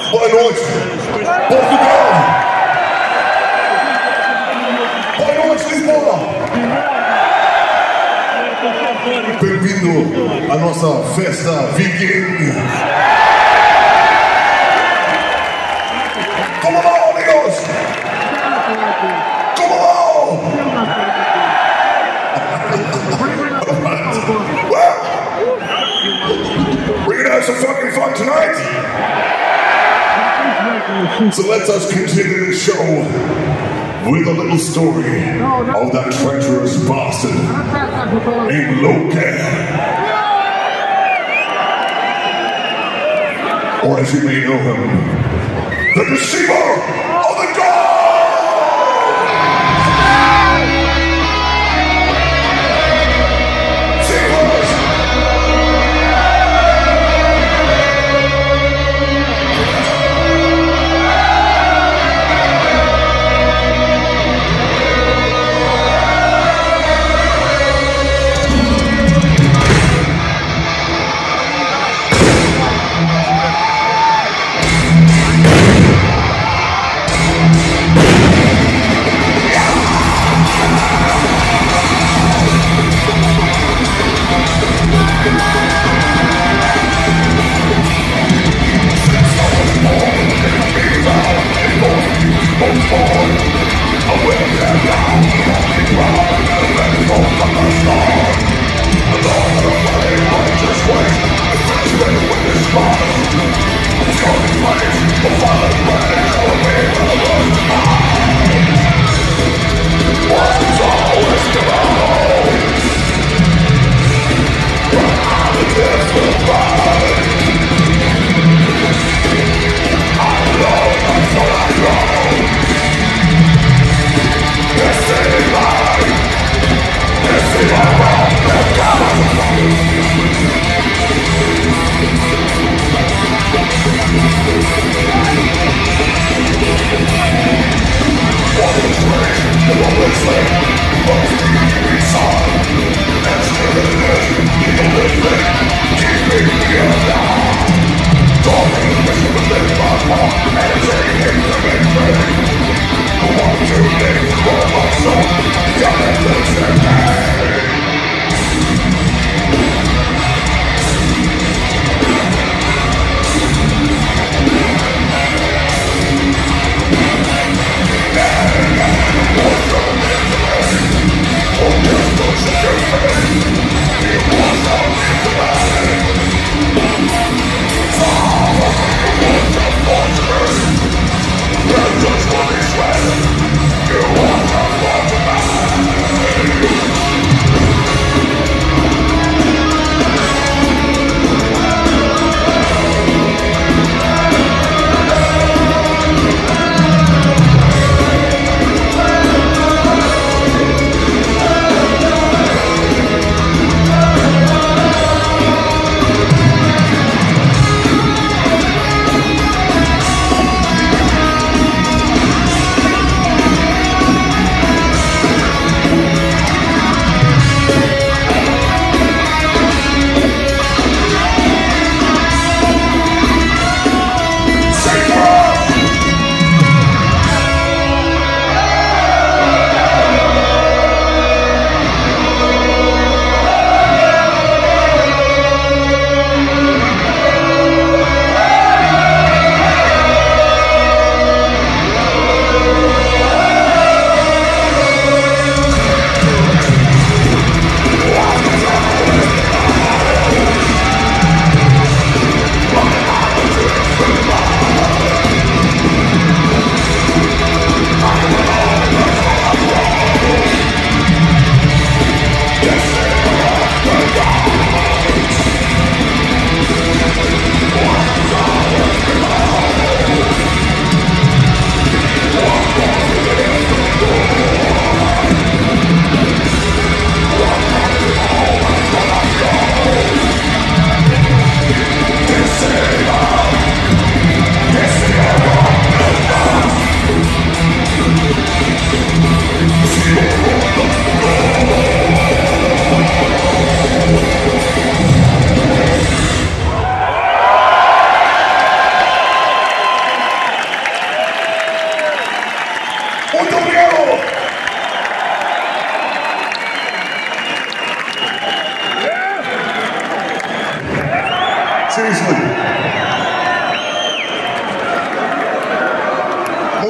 Boa noite, Portugal! Boa noite, Lisboa! Bem-vindo à nossa festa viking! Como vão, amigos? Como vão? We're gonna have some fucking fun tonight! So let us continue the show with a little story of that treacherous bastard named Loki. Or as you may know him, the Deceiver of the Gods!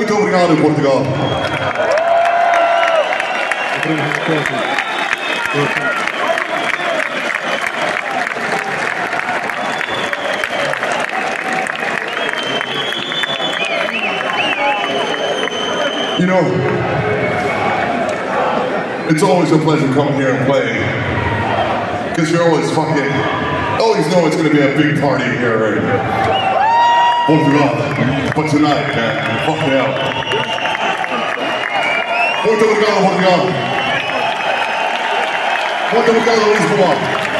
Muito obrigado, Portugal. You know, it's always a pleasure coming here and playing. Because you're always know it's going to be a big party here, right? Portugal. But tonight, man, fuck it out. Muito obrigado, Portugal. Muito obrigado, Lisboa.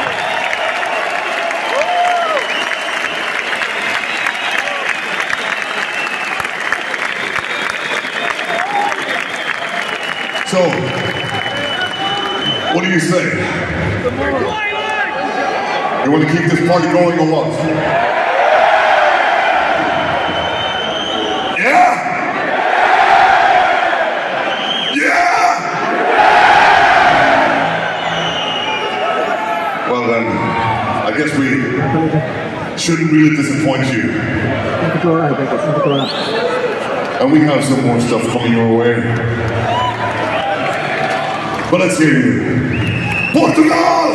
So, what do you say? You want to keep this party going or what? Yeah? Yeah! Well then, I guess we shouldn't really disappoint you. And we have some more stuff coming your way. But let's hear you. Portugal!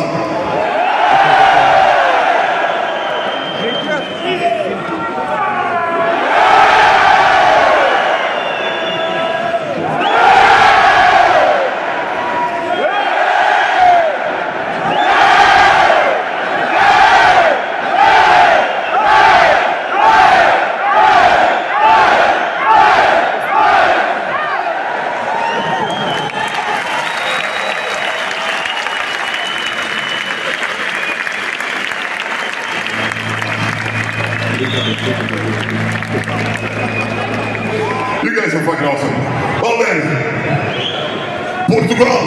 You guys are fucking awesome. Well then, Portugal,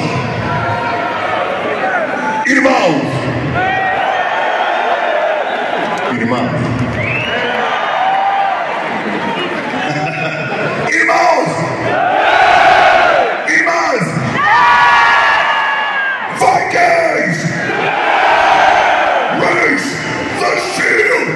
irmãos, irmãos, irmãos, irmãs, Vikings, raise the shield.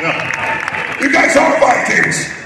You guys are Vikings.